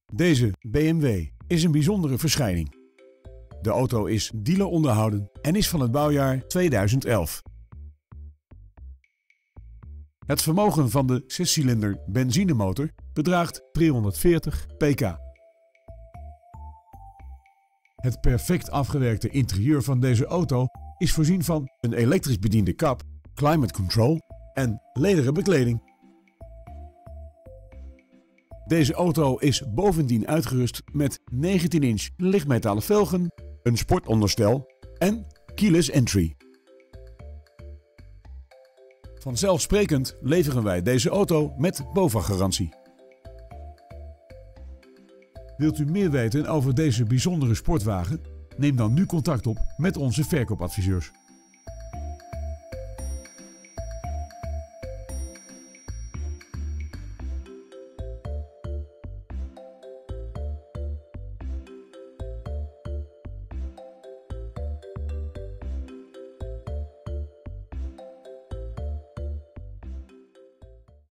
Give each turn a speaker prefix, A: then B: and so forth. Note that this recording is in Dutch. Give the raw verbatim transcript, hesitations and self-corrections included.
A: Deze B M W is een bijzondere verschijning. De auto is dealer onderhouden en is van het bouwjaar tweeduizend elf. Het vermogen van de zescilinder benzinemotor bedraagt driehonderdveertig pk. Het perfect afgewerkte interieur van deze auto is voorzien van een elektrisch bediende kap, climate control en lederen bekleding. Deze auto is bovendien uitgerust met negentien inch lichtmetalen velgen, een sportonderstel en keyless entry. Vanzelfsprekend leveren wij deze auto met BOVAG-garantie. Wilt u meer weten over deze bijzondere sportwagen? Neem dan nu contact op met onze verkoopadviseurs.